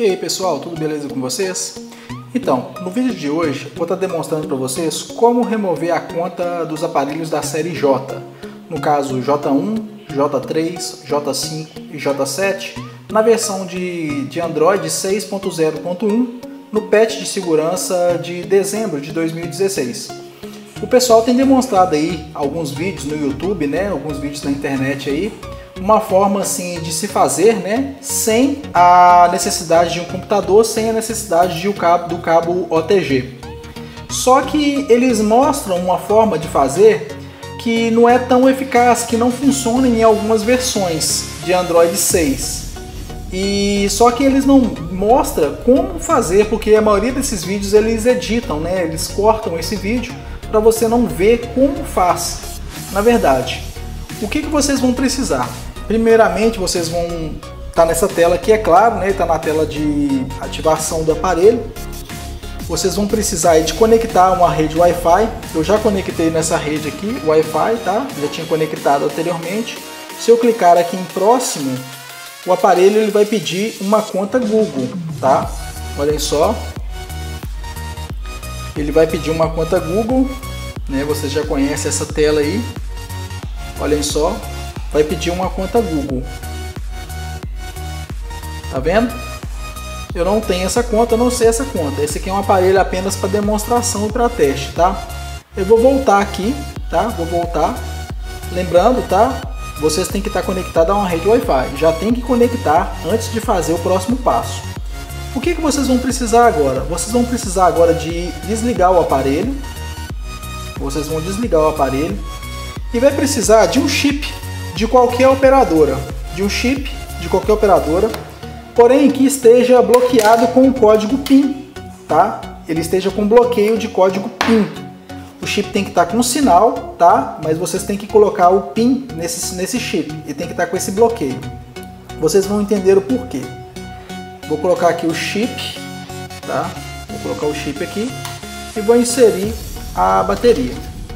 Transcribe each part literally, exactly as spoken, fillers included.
E aí pessoal, tudo beleza com vocês? Então, no vídeo de hoje vou estar demonstrando para vocês como remover a conta dos aparelhos da série J, no caso J um, J três, J cinco e J sete, na versão de, de Android seis ponto zero ponto um, no patch de segurança de dezembro de dois mil e dezesseis. O pessoal tem demonstrado aí alguns vídeos no YouTube, né, alguns vídeos na internet aí, uma forma assim de se fazer, né, sem a necessidade de um computador, sem a necessidade de um cabo, do cabo O T G. Só que eles mostram uma forma de fazer que não é tão eficaz, que não funciona em algumas versões de Android seis. E só que eles não mostram como fazer, porque a maioria desses vídeos eles editam, né, eles cortam esse vídeo para você não ver como faz. Na verdade, o que, que vocês vão precisar? Primeiramente, vocês vão estar nessa tela aqui, é claro, né? Está na tela de ativação do aparelho. Vocês vão precisar de conectar uma rede Wi-Fi. Eu já conectei nessa rede aqui, Wi-Fi, tá? Já tinha conectado anteriormente. Se eu clicar aqui em próximo, o aparelho ele vai pedir uma conta Google, tá? Olhem só. Ele vai pedir uma conta Google, né? Vocês já conhecem essa tela aí. Olhem só, vai pedir uma conta Google. Tá vendo? Eu não tenho essa conta, eu não sei essa conta. Esse aqui é um aparelho apenas para demonstração e para teste, tá? Eu vou voltar aqui, tá? Vou voltar. Lembrando, tá? Vocês têm que estar conectados a uma rede Wi-Fi. Já tem que conectar antes de fazer o próximo passo. O que, que vocês vão precisar agora? Vocês vão precisar agora de desligar o aparelho. Vocês vão desligar o aparelho. E vai precisar de um chip de qualquer operadora, de um chip de qualquer operadora, porém que esteja bloqueado com o código PIN, tá? Ele esteja com bloqueio de código PIN. O chip tem que estar com sinal, tá? Mas vocês têm que colocar o PIN nesse, nesse chip e tem que estar com esse bloqueio. Vocês vão entender o porquê. Vou colocar aqui o chip, tá? Vou colocar o chip aqui e vou inserir a bateria.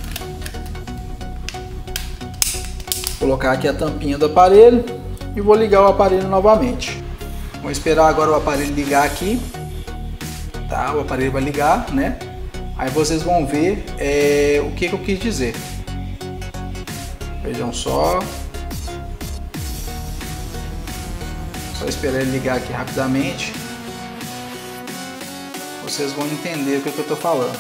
Colocar aqui a tampinha do aparelho e vou ligar o aparelho novamente. Vou esperar agora o aparelho ligar aqui, tá? O aparelho vai ligar, né? Aí vocês vão ver é, o que, que eu quis dizer. Vejam só. Só esperar ele ligar aqui rapidamente. Vocês vão entender o que, que eu estou falando.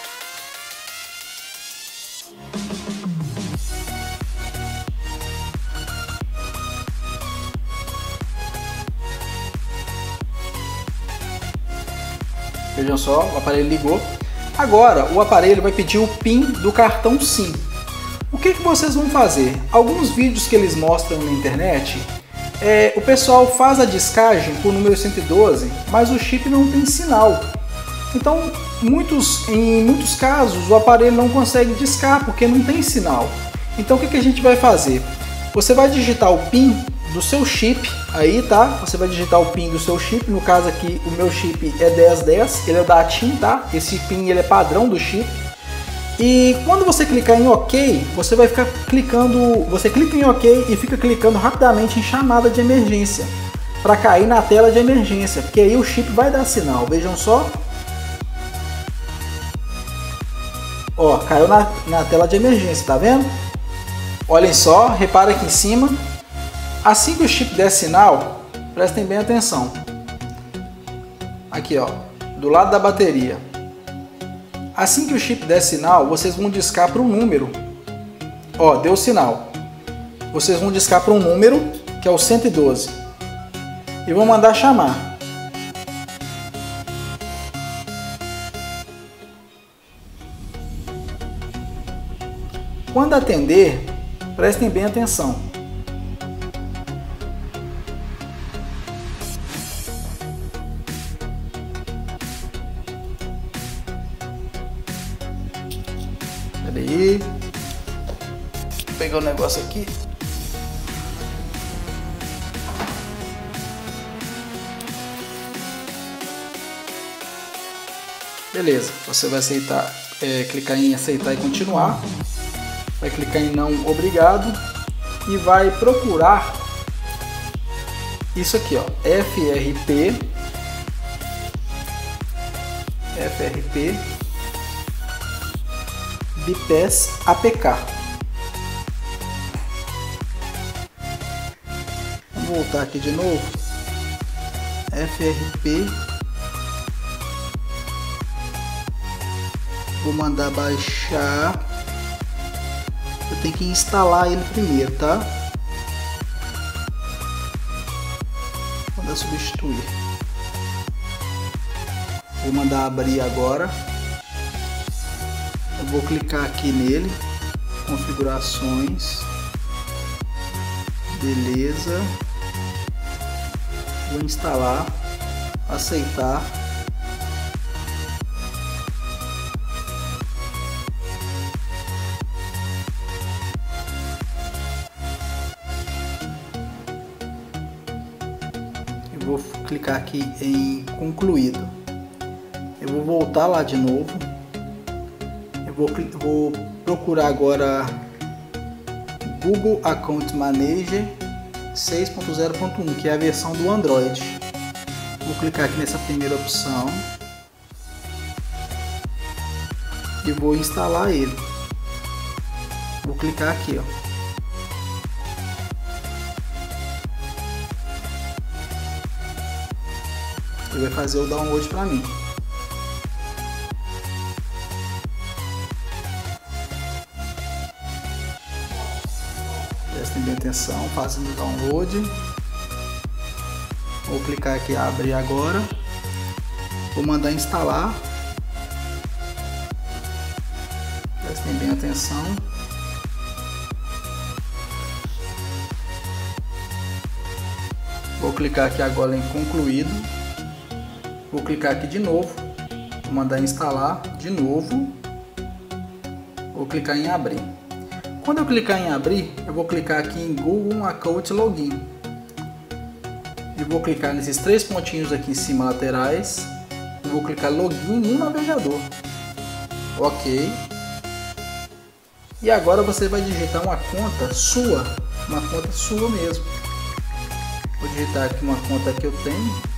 Vejam só, o aparelho ligou. Agora o aparelho vai pedir o PIN do cartão SIM. O que, que vocês vão fazer? Alguns vídeos que eles mostram na internet, é, o pessoal faz a discagem por número cento e doze, mas o chip não tem sinal. Então, muitos, em muitos casos, o aparelho não consegue discar porque não tem sinal. Então, o que, que a gente vai fazer? Você vai digitar o PIN do seu chip aí, tá? Você vai digitar o PIN do seu chip. No caso aqui, o meu chip é dez dez, ele é da TIM, tá? Esse PIN ele é padrão do chip. E quando você clicar em OK, você vai ficar clicando, você clica em OK e fica clicando rapidamente em chamada de emergência para cair na tela de emergência, porque aí o chip vai dar sinal. Vejam só. Ó, caiu na, na tela de emergência, tá vendo? Olhem só, repara aqui em cima. Assim que o chip der sinal, prestem bem atenção. Aqui, ó, do lado da bateria. Assim que o chip der sinal, vocês vão discar para um número. Ó, deu sinal. Vocês vão discar para um número, que é o cento e doze. E vão mandar chamar. Quando atender, prestem bem atenção. Peraí, vou pegar o negócio aqui. Beleza, você vai aceitar, é, clicar em aceitar e continuar, vai clicar em não obrigado e vai procurar isso aqui, ó, F R P F R P bypass A P K. Vamos voltar aqui de novo. F R P. Vou mandar baixar. Eu tenho que instalar ele primeiro, tá? Vou mandar substituir. Vou mandar abrir agora. Eu vou clicar aqui nele, configurações, beleza, vou instalar, aceitar. Eu vou clicar aqui em concluído. Eu vou voltar lá de novo. Eu vou, vou procurar agora Google Account Manager seis ponto zero ponto um, que é a versão do Android. Vou clicar aqui nessa primeira opção e vou instalar ele. Vou clicar aqui, ó. Ele vai fazer o download para mim. Prestem bem atenção, fazendo o download. Vou clicar aqui, abrir agora. Vou mandar instalar. Prestem bem atenção. Vou clicar aqui agora em concluído. Vou clicar aqui de novo. Vou mandar instalar de novo. Vou clicar em abrir. Quando eu clicar em abrir, eu vou clicar aqui em Google Account Login. E vou clicar nesses três pontinhos aqui em cima laterais. E vou clicar Login no navegador. Ok. E agora você vai digitar uma conta sua. Uma conta sua mesmo. Vou digitar aqui uma conta que eu tenho.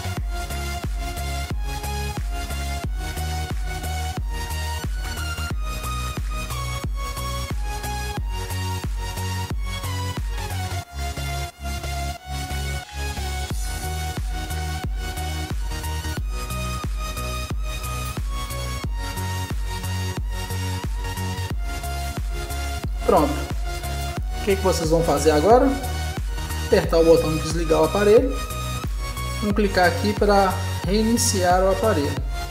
Pronto. O que, que vocês vão fazer agora? Apertar o botão de desligar o aparelho. Vamos clicar aqui para reiniciar o aparelho.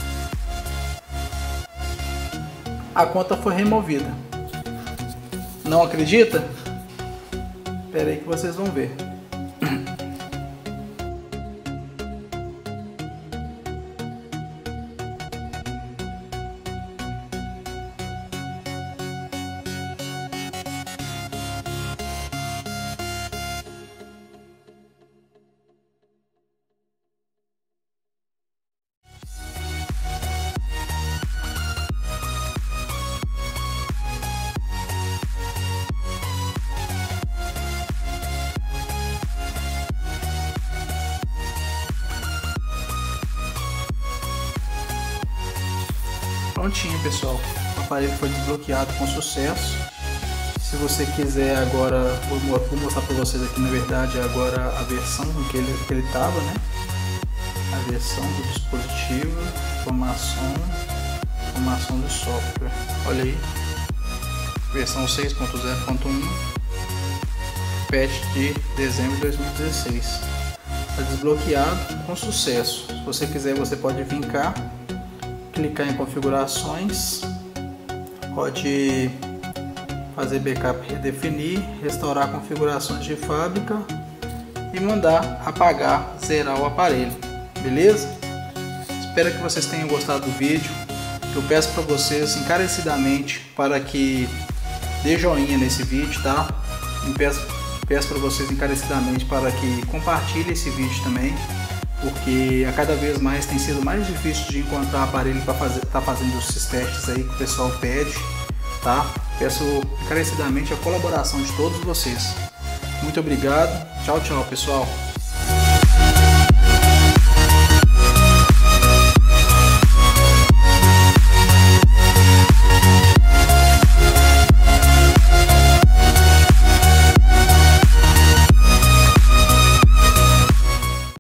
A conta foi removida. Não acredita? Espera aí que vocês vão ver. Prontinho, pessoal, o aparelho foi desbloqueado com sucesso. Se você quiser agora, vou, vou mostrar para vocês aqui na verdade agora a versão em que ele que ele estava, né? A versão do dispositivo, informação, informação do software. Olha aí, versão seis ponto zero ponto um, patch de dezembro de dois mil e dezesseis. Está desbloqueado com sucesso. Se você quiser, você pode vir cá, clicar em configurações, pode fazer backup, redefinir, restaurar configurações de fábrica e mandar apagar, zerar o aparelho, beleza? Espero que vocês tenham gostado do vídeo. Eu peço para vocês encarecidamente para que dê joinha nesse vídeo, tá? E peço, peço para vocês encarecidamente para que compartilhem esse vídeo também, porque a cada vez mais tem sido mais difícil de encontrar aparelho para fazer, tá fazendo esses testes aí que o pessoal pede, tá? Peço encarecidamente a colaboração de todos vocês. Muito obrigado. Tchau, tchau, pessoal.